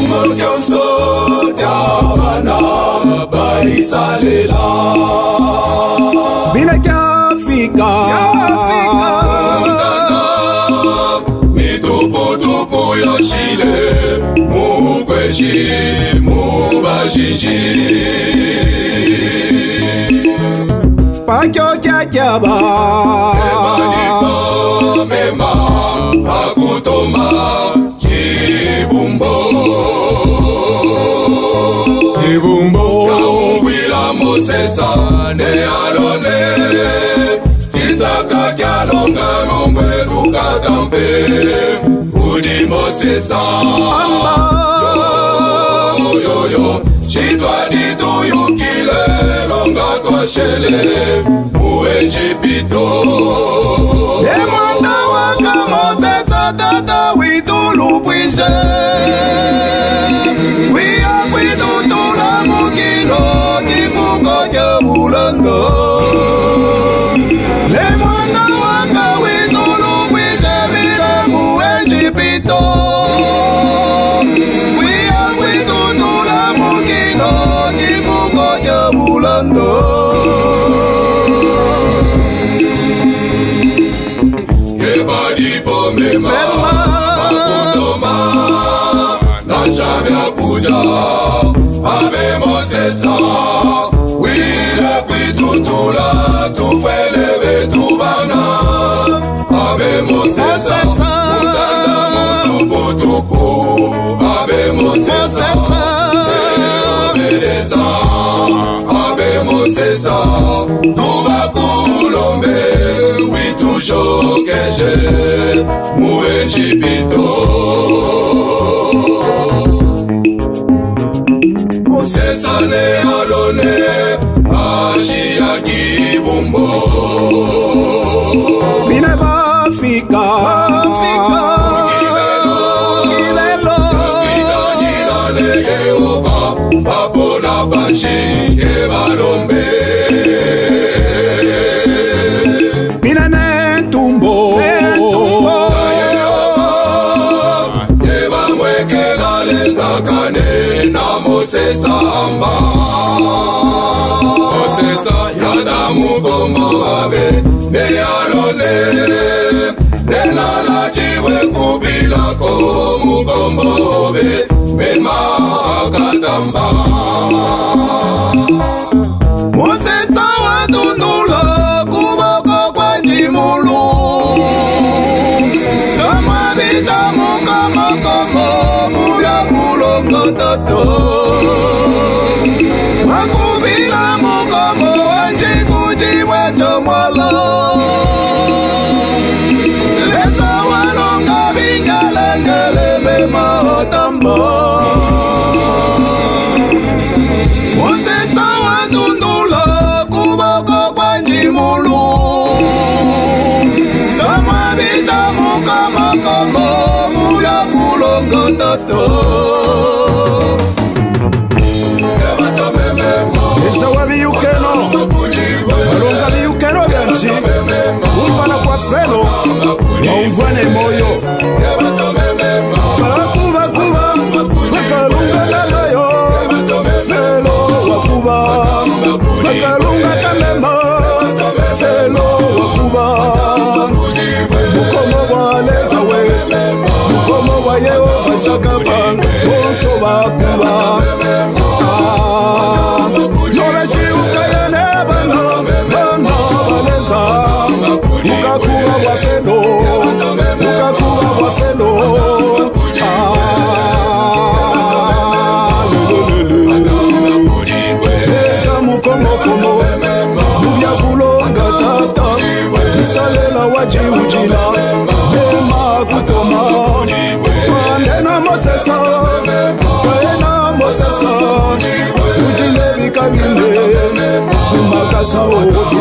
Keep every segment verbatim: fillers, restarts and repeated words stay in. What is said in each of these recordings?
Milimo kyonso Jabana Baisalela Bina Kiafrika Mitupu tupu yoshile Mukweshi Mubashiji Pakyo Kyakyaba Emaniko Mema Akutoma Kibumbo Kibumbo Kaungwila Mosesa Ne alone Isaka Kyalonga Rumwe Lukatampe Udi Mosesa Yo yo yo Chitwa ditu yukile Longa kwa shele Muejipito Emanda waka Mosesa Tata Witulu Pwishe Wia Kwitutula Mukino Kifuko Jabulando Lemanda waka Witulu Pwishe Vile Muejipito Wia Kwitutula Mukino Kifuko Jabulando Yebadipo mema Makutoma Nanshabya kuja Abe Mosesa Wile kwitutula Tufele betubana Abe Mosesa Utanda mutupu tupu Abe Mosesa Obedeza Abe Mosesa Tubakulombe Witujokeje Muejipito Mosesa ne alone Ashia Kibumbo Bina Bafika Bafika Kilelo Jina ne Yehova Babona Banshi Ebalombe Bina Nentumbo Nentumbo Yeba mwekela lezakane na Mosesa amba Mosesa yada mugongo abe Ne alone Nena na jiwe kubilako mugombo be Mema akatamba Mosesa wadundula kuboko kwa njimulu Kama bija mukama kama muya kulongo toto Wakubila mukama wanji kujiwe chomwala Leza walonga bingalengele mema otamba Mosesa wadundula kuboko kwa njimulu Kama bija mukama kama muya kulongo toto Esa wabiyukeno Walonga biyukeno byanchi Kumpana kwa felo Waumvwane moyo Bakuba kuba Bakalunga lalayo Felo wakuba Bakalunga kamemba Felo wakuba Mukomo waleza we Mukomo wa Yehova shakabanga Onso wakuba Yoreshi ukayene bano Bano baleza Mukakuwa wa felo Mukakuwa wa felo Eza mukomo komo Mubya kulonga tata Isalela waji ujila Mema kutoma Wandena Mosesa Wena Mosesa Ujile vikabine Kumakasa obi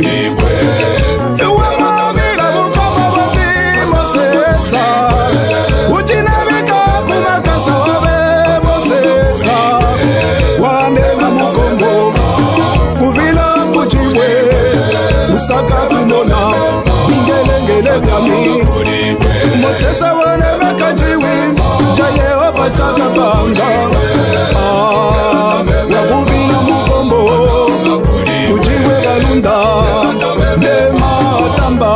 Ewe mwamila mukomo waji Mosesa Ujile vika kumakasa wabe Mosesa Wandena mukomo Kuvila kujiwe Usaka kumona Ingelengele kami Mosesa wane mekajiwi Ja Yehova vasaka banga wakubina mukombo kujiwe galunda nematamba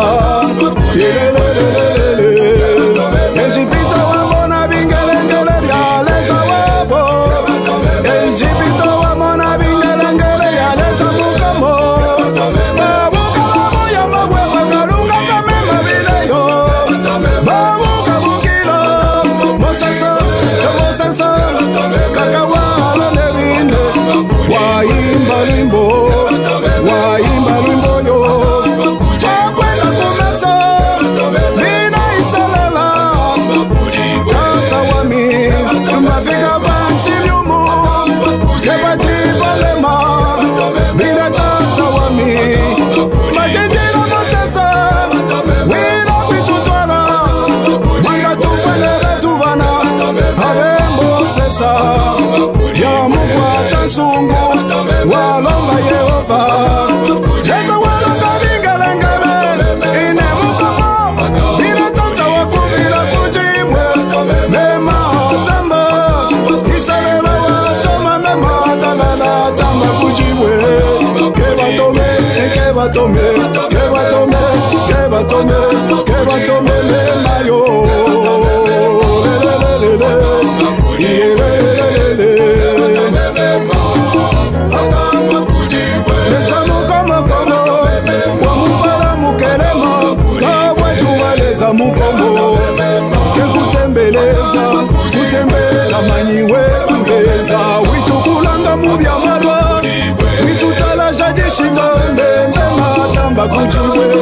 Ejipito wamona bingelengele lyaleza wabo Ejipito wamona bingelengele lyaleza mukombo babuka babuya magweba kalunga kamema bileyo babuka bukilo mosasa mosasa kakawala nebinde waimba limbo waimba limbo yo wakwenda kumesa nina isalala kata wami mafika banshiliumu kebajibalema nina tata wami majijila mosasa wina kwitutwala wanga tufanele tuvana ave mosesa ya mukwata sungu walonga Yehova Yesu walonga bingelengele ine mukomo ine tata wakubila kujimwe mema tamba isalela watoma mema talala tamba kujimwe kebatome kebatome kebatome kebatome kebatome mema yo lelelelele yelelelele Leza mukomo komo wamupala mukeremo kawa juwa leza mukomo kekutembeleza kutembela manyiwe kugeza witukulanga mubya malwa witutala jadishinga mbembe matamba kujiwe